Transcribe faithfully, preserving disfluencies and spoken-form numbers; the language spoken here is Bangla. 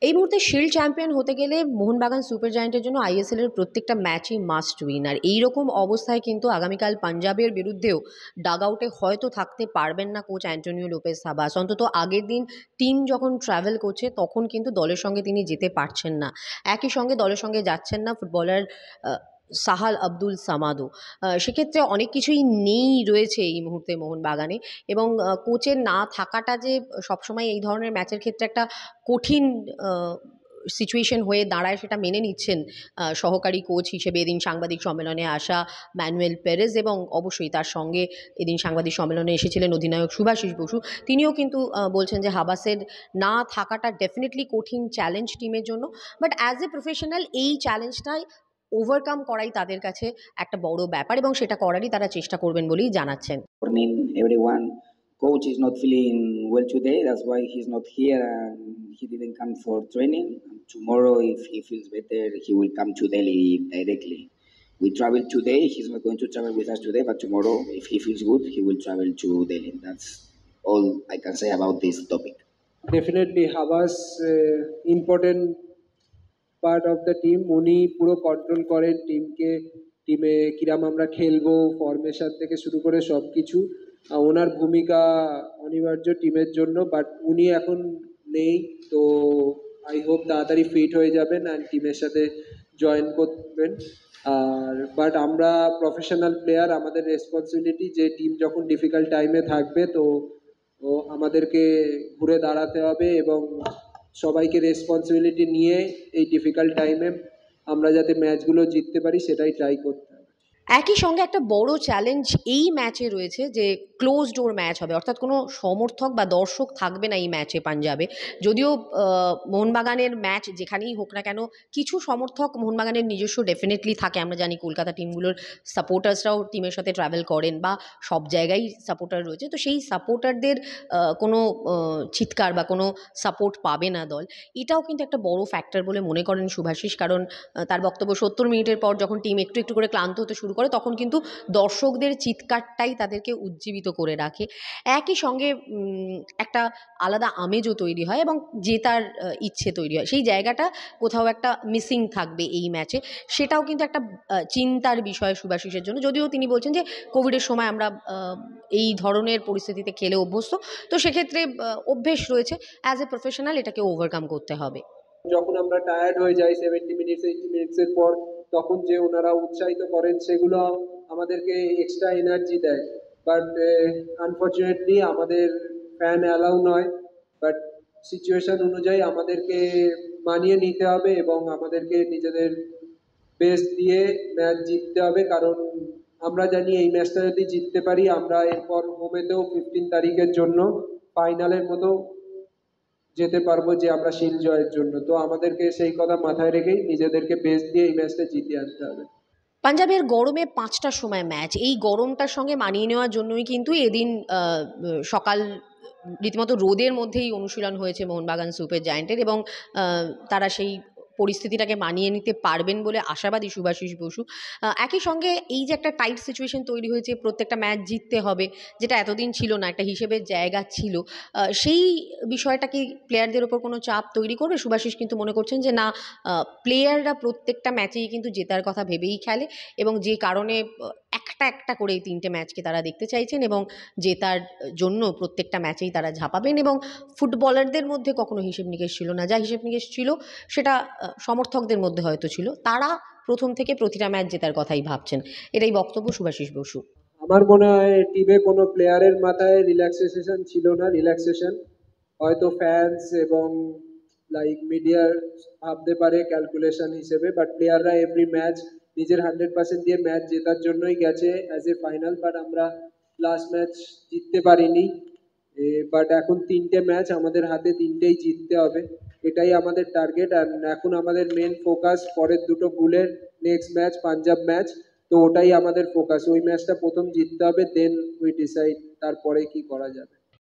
এই মুহূর্তে শিল্ড চ্যাম্পিয়ন হতে গেলে মোহনবাগান সুপার জায়ান্টের জন্য আইএসএল এর প্রত্যেকটা ম্যাচই মাস্ট উইন। আর এইরকম অবস্থায় কিন্তু আগামীকাল পাঞ্জাবের বিরুদ্ধেও ডাগ আউটে হয়তো থাকতে পারবেন না কোচ অ্যান্টোনিও লোপেজ সাবাস। অন্তত আগের দিন টিম যখন ট্রাভেল করছে তখন কিন্তু দলের সঙ্গে তিনি যেতে পারছেন না। একই সঙ্গে দলের সঙ্গে যাচ্ছেন না ফুটবলার সাহাল আব্দুল সামাদও। সেক্ষেত্রে অনেক কিছুই নেই রয়েছে এই মুহূর্তে মোহনবাগানে, এবং কোচের না থাকাটা যে সবসময় এই ধরনের ম্যাচের ক্ষেত্রে একটা কঠিন সিচুয়েশন হয়ে দাঁড়ায় সেটা মেনে নিচ্ছেন সহকারী কোচ হিসেবে এদিন সাংবাদিক সম্মেলনে আসা ম্যানুয়েল পেরেজ, এবং অবশ্যই তার সঙ্গে এদিন সাংবাদিক সম্মেলনে এসেছিলেন অধিনায়ক শুভাশিস বসু। তিনিও কিন্তু বলছেন যে হাবাসের না থাকাটা ডেফিনেটলি কঠিন চ্যালেঞ্জ টিমের জন্য, বাট অ্যাজ এ প্রফেশনাল এই চ্যালেঞ্জটাই ওভারকাম করাই তাদের কাছে একটা বড় ব্যাপার, এবং সেটা করারই তারা চেষ্টা করবেন বলেই জানাচ্ছেন। Coach is not feeling well today, that's why he's not here and he didn't come for training. Tomorrow, if he feels better, he will come to Delhi directly. We travel today, he's not going to travel with us today, but tomorrow, if he feels good, he will travel to Delhi. That's all I can say about this topic. Definitely, Habas uh, important part of the team. উনি পুরো কন্ট্রোল করেন টিমকে, টিমে কিরাম আমরা খেলবো, ফরমেশন থেকে শুরু করে সব কিছু ওনার ভূমিকা অনিবার্য টিমের জন্য। বাট উনি এখন নেই, তো আই হোপ তাড়াতাড়ি ফিট হয়ে যাবেন অ্যান্ড টিমের সাথে জয়েন করবেন। আর বাট আমরা প্রফেশনাল প্লেয়ার, আমাদের রেসপন্সিবিলিটি যে টিম যখন ডিফিকাল্ট টাইমে থাকবে তো আমাদেরকে ঘুরে দাঁড়াতে হবে এবং সবাইকে রেসপন্সিবিলিটি নিয়ে এই ডিফিকাল্ট টাইমে আমরা যাতে ম্যাচগুলো জিততে পারি সেটাই ট্রাই করতে হবে। একই সঙ্গে একটা বড় চ্যালেঞ্জ এই ম্যাচে রয়েছে যে ক্লোজ ডোর ম্যাচ হবে, অর্থাৎ কোনো সমর্থক বা দর্শক থাকবে না এই ম্যাচে পাঞ্জাবে। যদিও মোহনবাগানের ম্যাচ যেখানেই হোক না কেন কিছু সমর্থক মোহনবাগানের নিজস্ব ডেফিনেটলি থাকে, আমরা জানি কলকাতা টিমগুলোর সাপোর্টার্সরাও টিমের সাথে ট্রাভেল করেন বা সব জায়গায় সাপোর্টার রয়েছে, তো সেই সাপোর্টারদের কোনো চিৎকার বা কোনো সাপোর্ট পাবে না দল, এটাও কিন্তু একটা বড় ফ্যাক্টর বলে মনে করেন শুভাশিস। কারণ তার বক্তব্য সত্তর মিনিটের পর যখন টিম একটু একটু করে ক্লান্ত হতে শুরু করে তখন কিন্তু দর্শকদের চিৎকারটাই তাদেরকে উজ্জীবিত করে রাখে। একই সঙ্গে একটা আলাদা আমেজও তৈরি হয় এবং জেতার ইচ্ছে তৈরি হয়, সেই জায়গাটা কোথাও একটা মিসিং থাকবে এই ম্যাচে, সেটাও কিন্তু একটা চিন্তার বিষয় শুভাশিসের জন্য। যদিও তিনি বলছেন যে কোভিডের সময় আমরা এই ধরনের পরিস্থিতিতে খেলে অভ্যস্ত, তো সেক্ষেত্রে অভ্যেস রয়েছে, অ্যাজ এ প্রফেশনাল এটাকে ওভারকাম করতে হবে। যখন আমরা টায়ার্ড হয়ে যাই সেভেন্টি মিনিটস এইটি মিনিটসের পর, তখন যে ওনারা উৎসাহিত করেন সেগুলো আমাদেরকে এক্সট্রা এনার্জি দেয়। বাট আনফর্চুনেটলি আমাদের ফ্যান অ্যালাউ নয়, বাট সিচুয়েশন অনুযায়ী আমাদেরকে মানিয়ে নিতে হবে এবং আমাদেরকে নিজেদের বেস্ট দিয়ে ম্যাচ জিততে হবে। কারণ আমরা জানি এই ম্যাচটা যদি জিততে পারি আমরা এরপর হোমেতেও ফিফটিন তারিখের জন্য ফাইনালের মতো যেতে পারবো যে আমরা শিল্ড জয়ের জন্য। তো আমাদেরকে সেই কথা মাথায় রেখেই নিজেদেরকে বেস্ট দিয়ে এই ম্যাচটা জিতে আনতে হবে। পাঞ্জাবের গরমে পাঁচটার সময় ম্যাচ, এই গরমটার সঙ্গে মানিয়ে নেওয়ার জন্যই কিন্তু এদিন সকাল রীতিমতো রোদের মধ্যেই অনুশীলন হয়েছে মোহনবাগান সুপার জায়ান্টের, এবং তারা সেই পরিস্থিতিটাকে মানিয়ে নিতে পারবেন বলে আশাবাদী শুভাশিস বসু। একই সঙ্গে এই যে একটা টাইট সিচুয়েশন তৈরি হয়েছে, প্রত্যেকটা ম্যাচ জিততে হবে, যেটা এতদিন ছিল না, একটা হিসেবের জায়গা ছিল, সেই বিষয়টা কি প্লেয়ারদের ওপর কোনো চাপ তৈরি করবে? শুভাশিস কিন্তু মনে করছেন যে না, প্লেয়াররা প্রত্যেকটা ম্যাচেই কিন্তু জেতার কথা ভেবেই খেলে, এবং যে কারণে একটা একটা করে এই তিনটে ম্যাচকে তারা দেখতে চাইছেন এবং জেতার জন্য প্রত্যেকটা ম্যাচেই তারা ঝাঁপাবেন। এবং ফুটবলারদের মধ্যে কখনো হিসেব নিকেশ ছিল না, যা হিসেব নিকেশ ছিল সেটা সমর্থকদের মধ্যে হয়তো ছিল, তারা প্রথম থেকে প্রতিটা ম্যাচ জেতার কথাই ভাবছেন। এটাই বক্তব্য শুভাশিস বসু। আমার মনে হয় টিমে কোনো প্লেয়ারের মাথায় রিল্যাক্সেশন ছিল না। রিল্যাক্সেশন হয়তো ফ্যান্স এবং লাইক মিডিয়ার ভাবতে পারে ক্যালকুলেশন হিসেবে, বাট প্লেয়াররা এভরি ম্যাচ নিজের হান্ড্রেড পার্সেন্ট দিয়ে ম্যাচ জেতার জন্যই গেছে অ্যাজ এ ফাইনাল। বাট আমরা লাস্ট ম্যাচ জিততে পারিনি, বাট এখন তিনটে ম্যাচ আমাদের হাতে, তিনটেই জিততে হবে, এটাই আমাদের টার্গেট। আর এখন আমাদের মেন ফোকাস পরের দুটো বুলের নেক্সট ম্যাচ পাঞ্জাব ম্যাচ, তো ওটাই আমাদের ফোকাস। ওই ম্যাচটা প্রথম জিততে হবে, দেন উই ডিসাইড তারপরে কি করা যাবে।